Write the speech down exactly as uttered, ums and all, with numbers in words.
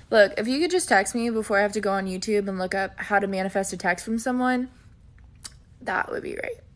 Look, if you could just text me before I have to go on YouTube and look up how to manifest a text from someone, that would be great.